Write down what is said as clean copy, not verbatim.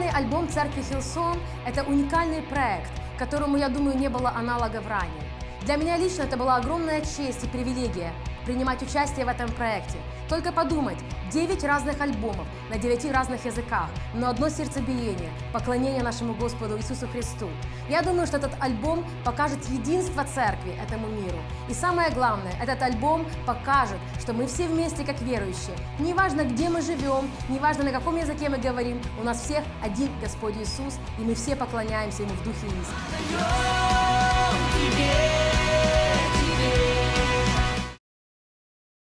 Дебютный альбом церкви Hillsong – это уникальный проект, которому, я думаю, не было аналогов ранее. Для меня лично это была огромная честь и привилегия принимать участие в этом проекте. Только подумать, 9 разных альбомов на 9 разных языках, но одно сердцебиение, поклонение нашему Господу Иисусу Христу. Я думаю, что этот альбом покажет единство церкви этому миру. И самое главное, этот альбом покажет, что мы все вместе как верующие. Неважно, где мы живем, неважно, на каком языке мы говорим, у нас всех один Господь Иисус, и мы все поклоняемся Ему в духе и истине.